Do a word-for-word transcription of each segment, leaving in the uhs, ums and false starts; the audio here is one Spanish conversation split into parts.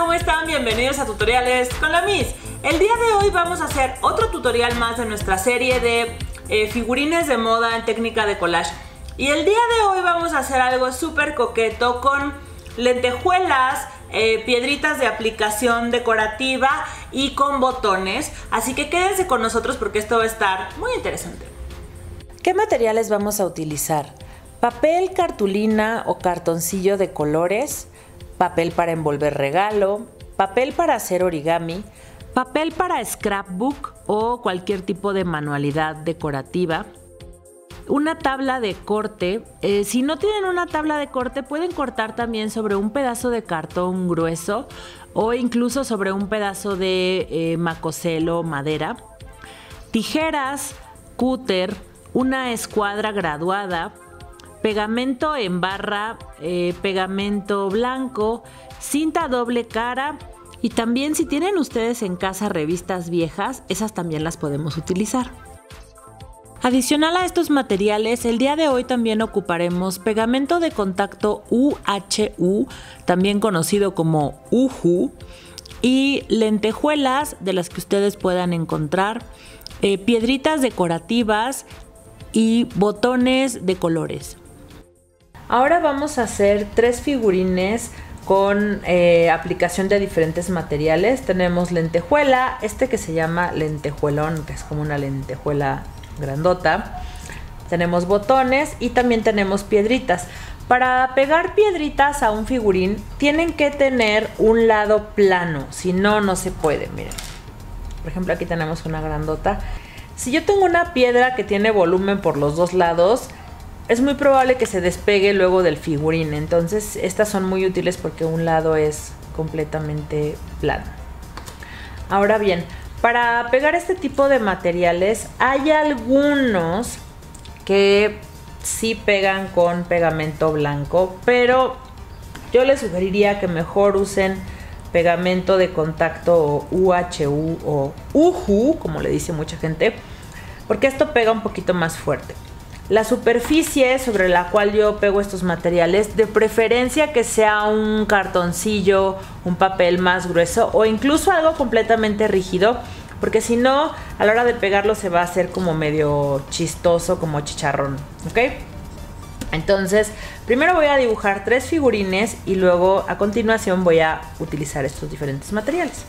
¿cómo están? Bienvenidos a Tutoriales con la Miss. El día de hoy vamos a hacer otro tutorial más de nuestra serie de eh, figurines de moda en técnica de collage. Y el día de hoy vamos a hacer algo súper coqueto con lentejuelas, eh, piedritas de aplicación decorativa y con botones. Así que quédense con nosotros porque esto va a estar muy interesante. ¿Qué materiales vamos a utilizar? Papel, cartulina o cartoncillo de colores, papel para envolver regalo, papel para hacer origami, papel para scrapbook o cualquier tipo de manualidad decorativa, una tabla de corte. Eh, si no tienen una tabla de corte, pueden cortar también sobre un pedazo de cartón grueso o incluso sobre un pedazo de eh, macocelo, madera, tijeras, cúter, una escuadra graduada, pegamento en barra, eh, pegamento blanco, cinta doble cara y también si tienen ustedes en casa revistas viejas, esas también las podemos utilizar. Adicional a estos materiales, el día de hoy también ocuparemos pegamento de contacto U H U, también conocido como Uhu, y lentejuelas de las que ustedes puedan encontrar, eh, piedritas decorativas y botones de colores. Ahora vamos a hacer tres figurines con eh, aplicación de diferentes materiales. Tenemos lentejuela, este que se llama lentejuelón, que es como una lentejuela grandota. Tenemos botones y también tenemos piedritas. Para pegar piedritas a un figurín tienen que tener un lado plano, si no, no se puede. Miren, por ejemplo, aquí tenemos una grandota. Si yo tengo una piedra que tiene volumen por los dos lados, es muy probable que se despegue luego del figurín. Entonces estas son muy útiles porque un lado es completamente plano. Ahora bien, para pegar este tipo de materiales hay algunos que sí pegan con pegamento blanco, pero yo les sugeriría que mejor usen pegamento de contacto U H U o Uhu, como le dice mucha gente, porque esto pega un poquito más fuerte. La superficie sobre la cual yo pego estos materiales, de preferencia que sea un cartoncillo, un papel más grueso o incluso algo completamente rígido, porque si no, a la hora de pegarlo se va a hacer como medio chistoso, como chicharrón, ¿ok? Entonces, primero voy a dibujar tres figurines y luego a continuación voy a utilizar estos diferentes materiales.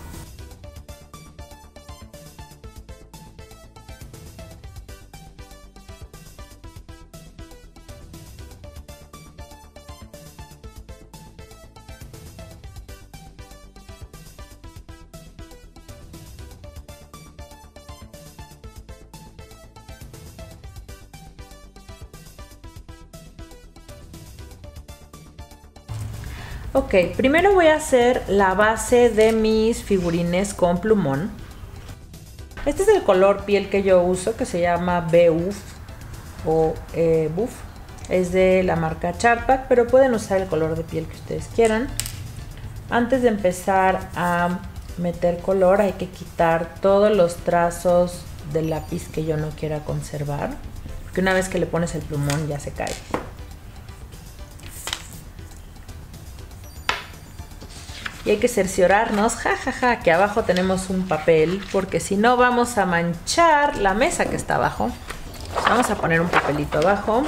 Ok, primero voy a hacer la base de mis figurines con plumón. Este es el color piel que yo uso, que se llama Beuf o eh, Buff. Es de la marca Chartpak, pero pueden usar el color de piel que ustedes quieran. Antes de empezar a meter color hay que quitar todos los trazos del lápiz que yo no quiera conservar, porque una vez que le pones el plumón ya se cae. Y hay que cerciorarnos, jajaja, ja, ja, que abajo tenemos un papel, porque si no vamos a manchar la mesa que está abajo. Vamos a poner un papelito abajo.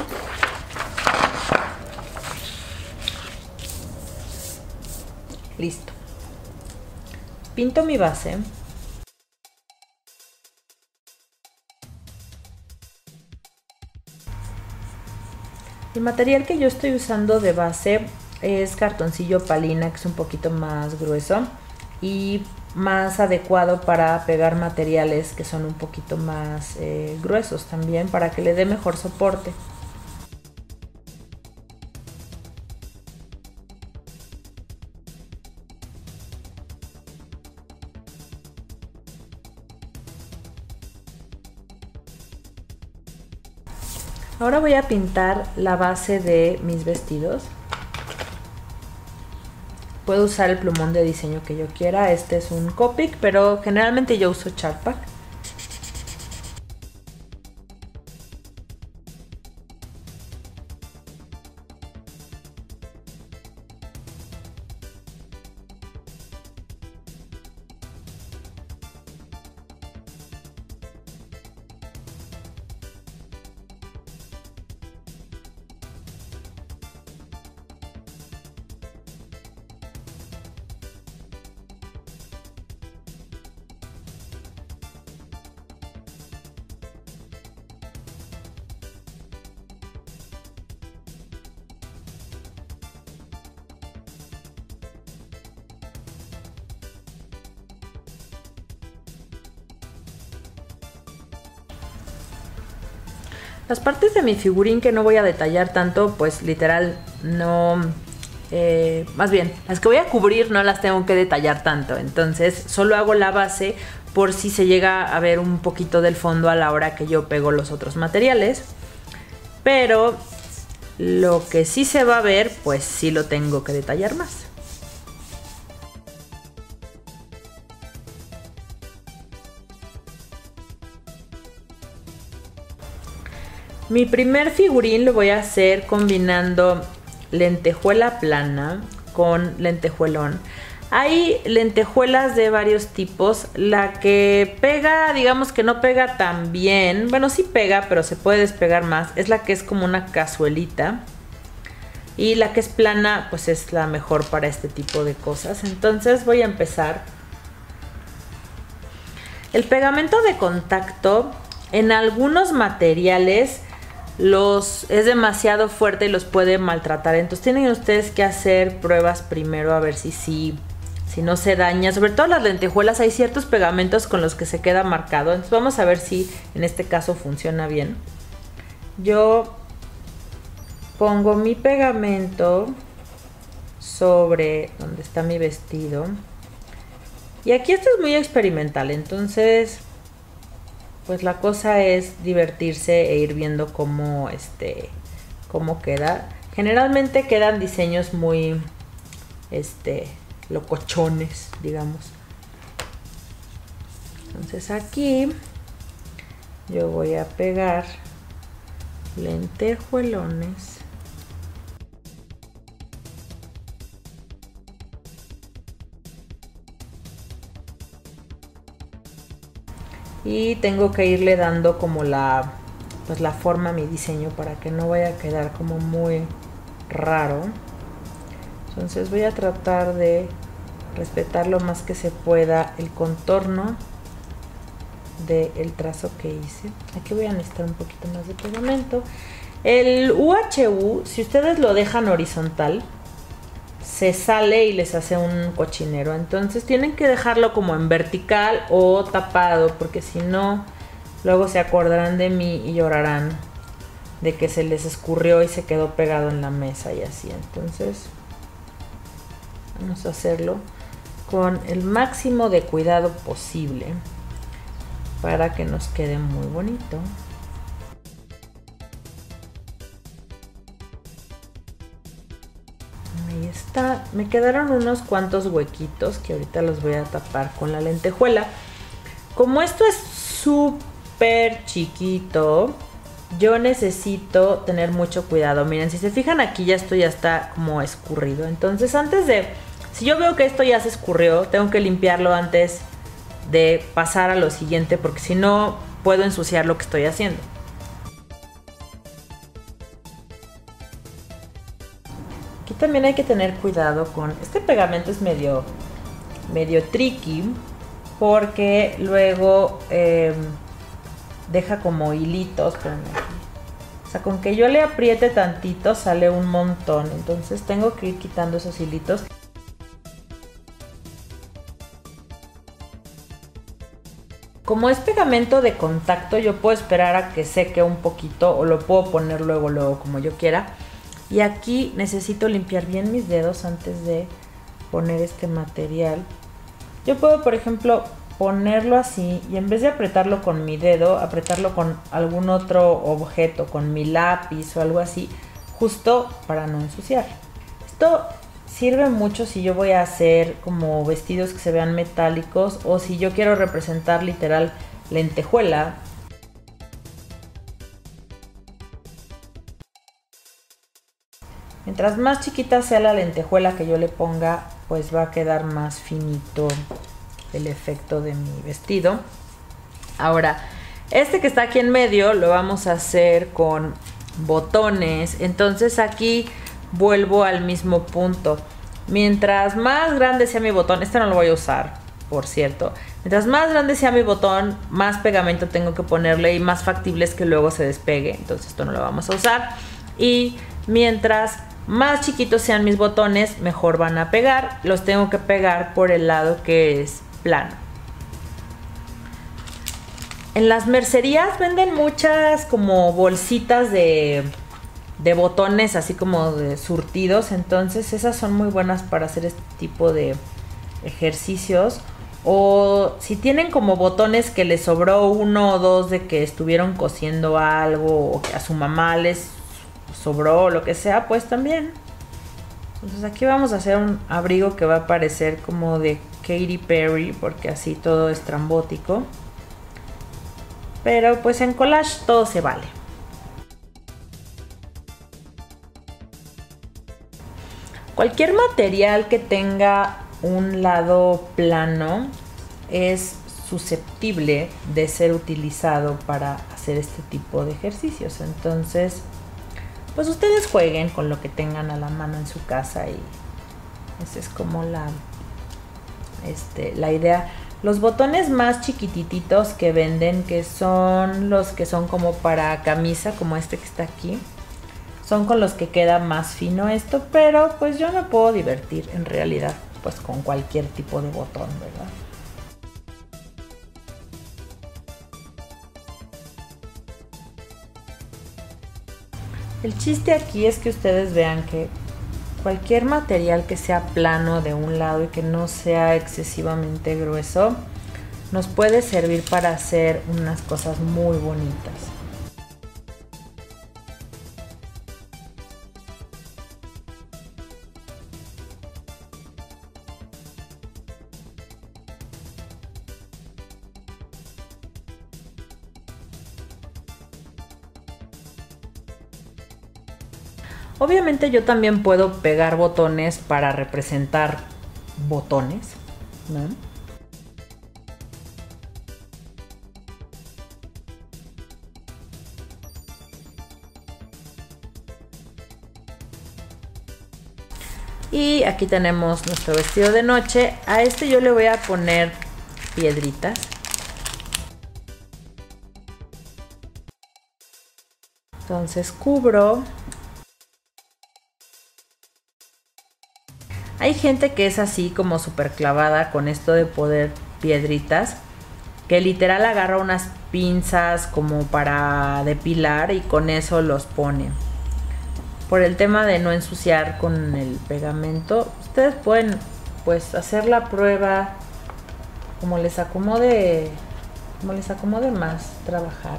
Listo. Pinto mi base. El material que yo estoy usando de base es cartoncillo palina, que es un poquito más grueso y más adecuado para pegar materiales que son un poquito más eh, gruesos también, para que le dé mejor soporte. Ahora voy a pintar la base de mis vestidos. Puedo usar el plumón de diseño que yo quiera. Este es un Copic, pero generalmente yo uso Chartpak. Las partes de mi figurín que no voy a detallar tanto, pues literal no... Eh, más bien, las que voy a cubrir no las tengo que detallar tanto. Entonces solo hago la base por si se llega a ver un poquito del fondo a la hora que yo pego los otros materiales. Pero lo que sí se va a ver, pues sí lo tengo que detallar más. Mi primer figurín lo voy a hacer combinando lentejuela plana con lentejuelón. Hay lentejuelas de varios tipos. La que pega, digamos que no pega tan bien, bueno, sí pega, pero se puede despegar más, es la que es como una cazuelita. Y la que es plana, pues es la mejor para este tipo de cosas. Entonces voy a empezar. El pegamento de contacto en algunos materiales los es demasiado fuerte y los puede maltratar. Entonces tienen ustedes que hacer pruebas primero a ver si sí, si no se daña. Sobre todo las lentejuelas, hay ciertos pegamentos con los que se queda marcado. Entonces vamos a ver si en este caso funciona bien. Yo pongo mi pegamento sobre donde está mi vestido. Y aquí esto es muy experimental, entonces pues la cosa es divertirse e ir viendo cómo, este, cómo queda. Generalmente quedan diseños muy este, locochones, digamos. Entonces aquí yo voy a pegar lentejuelones. Y tengo que irle dando como la, pues la forma a mi diseño para que no vaya a quedar como muy raro. Entonces voy a tratar de respetar lo más que se pueda el contorno del trazo que hice. Aquí voy a necesitar un poquito más de pegamento. El U H U, si ustedes lo dejan horizontal, se sale y les hace un cochinero. Entonces tienen que dejarlo como en vertical o tapado, porque si no, luego se acordarán de mí y llorarán de que se les escurrió y se quedó pegado en la mesa y así. Entonces vamos a hacerlo con el máximo de cuidado posible para que nos quede muy bonito. Ahí está. Me quedaron unos cuantos huequitos que ahorita los voy a tapar con la lentejuela. Como esto es súper chiquito, yo necesito tener mucho cuidado. Miren, si se fijan aquí ya esto ya está como escurrido. Entonces antes de... Si yo veo que esto ya se escurrió, tengo que limpiarlo antes de pasar a lo siguiente, porque si no puedo ensuciar lo que estoy haciendo. Aquí también hay que tener cuidado con... Este pegamento es medio, medio tricky, porque luego eh, deja como hilitos. Espérenme aquí. O sea, con que yo le apriete tantito sale un montón. Entonces tengo que ir quitando esos hilitos. Como es pegamento de contacto, yo puedo esperar a que seque un poquito o lo puedo poner luego, luego como yo quiera. Y aquí necesito limpiar bien mis dedos antes de poner este material. Yo puedo, por ejemplo, ponerlo así y en vez de apretarlo con mi dedo, apretarlo con algún otro objeto, con mi lápiz o algo así, justo para no ensuciar. Esto sirve mucho si yo voy a hacer como vestidos que se vean metálicos o si yo quiero representar literal lentejuela. Mientras más chiquita sea la lentejuela que yo le ponga, pues va a quedar más finito el efecto de mi vestido. Ahora, este que está aquí en medio lo vamos a hacer con botones. Entonces aquí vuelvo al mismo punto. Mientras más grande sea mi botón, este no lo voy a usar, por cierto. Mientras más grande sea mi botón, más pegamento tengo que ponerle y más factible es que luego se despegue. Entonces esto no lo vamos a usar. Y mientras más chiquitos sean mis botones, mejor van a pegar. Los tengo que pegar por el lado que es plano. En las mercerías venden muchas como bolsitas de, de botones, así como de surtidos. Entonces esas son muy buenas para hacer este tipo de ejercicios. O si tienen como botones que les sobró uno o dos de que estuvieron cosiendo algo, o que a su mamá les sobró o lo que sea, pues también. Entonces aquí vamos a hacer un abrigo que va a parecer como de Katy Perry, porque así todo es trambótico. Pero pues en collage todo se vale. Cualquier material que tenga un lado plano es susceptible de ser utilizado para hacer este tipo de ejercicios. Entonces, pues ustedes jueguen con lo que tengan a la mano en su casa y esa es como la, este, la idea. Los botones más chiquititos que venden, que son los que son como para camisa, como este que está aquí, son con los que queda más fino esto, pero pues yo me puedo divertir en realidad pues con cualquier tipo de botón, ¿verdad? El chiste aquí es que ustedes vean que cualquier material que sea plano de un lado y que no sea excesivamente grueso nos puede servir para hacer unas cosas muy bonitas. Obviamente yo también puedo pegar botones para representar botones, ¿no? Y aquí tenemos nuestro vestido de noche. A este yo le voy a poner piedritas. Entonces cubro. Hay gente que es así como súper clavada con esto de poner piedritas, que literal agarra unas pinzas como para depilar y con eso los pone. Por el tema de no ensuciar con el pegamento, ustedes pueden pues hacer la prueba como les acomode, como les acomode más trabajar.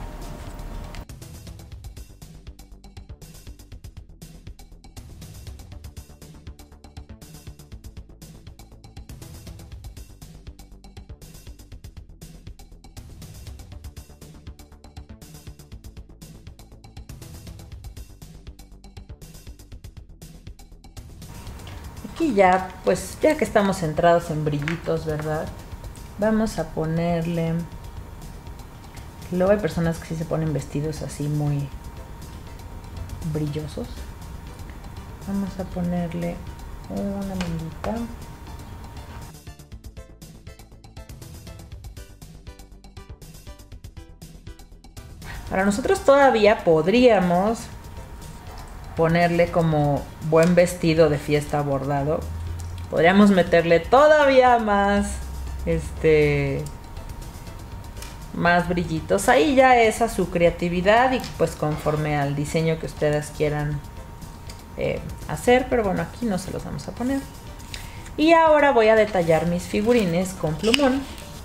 Aquí ya, pues ya que estamos centrados en brillitos, ¿verdad? Vamos a ponerle... Luego hay personas que sí se ponen vestidos así muy brillosos. Vamos a ponerle una manguita. Para nosotros todavía podríamos ponerle como buen vestido de fiesta bordado. Podríamos meterle todavía más este más brillitos. Ahí ya es a su creatividad y pues conforme al diseño que ustedes quieran eh, hacer, pero bueno, aquí no se los vamos a poner. Y ahora voy a detallar mis figurines con plumón.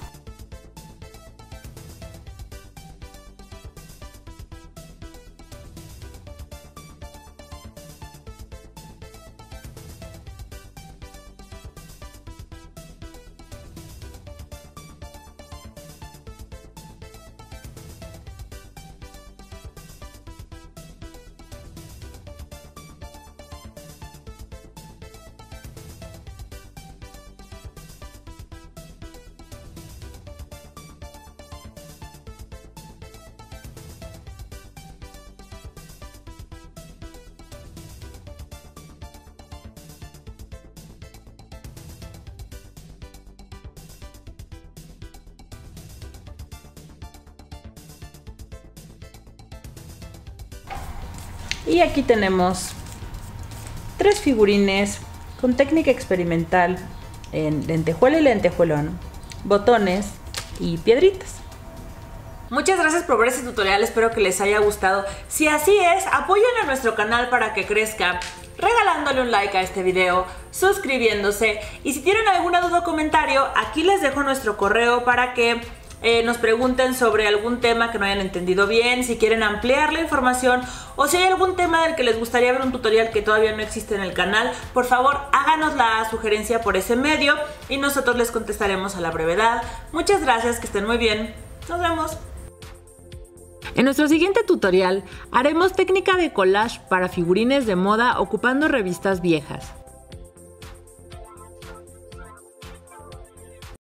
Y aquí tenemos tres figurines con técnica experimental en lentejuela y lentejuelón, botones y piedritas. Muchas gracias por ver este tutorial, espero que les haya gustado. Si así es, apoyen a nuestro canal para que crezca, regalándole un like a este video, suscribiéndose, y si tienen alguna duda o comentario, aquí les dejo nuestro correo para que eh, nos pregunten sobre algún tema que no hayan entendido bien, si quieren ampliar la información o si hay algún tema del que les gustaría ver un tutorial que todavía no existe en el canal. Por favor, háganos la sugerencia por ese medio y nosotros les contestaremos a la brevedad. Muchas gracias, que estén muy bien. Nos vemos. En nuestro siguiente tutorial haremos técnica de collage para figurines de moda ocupando revistas viejas.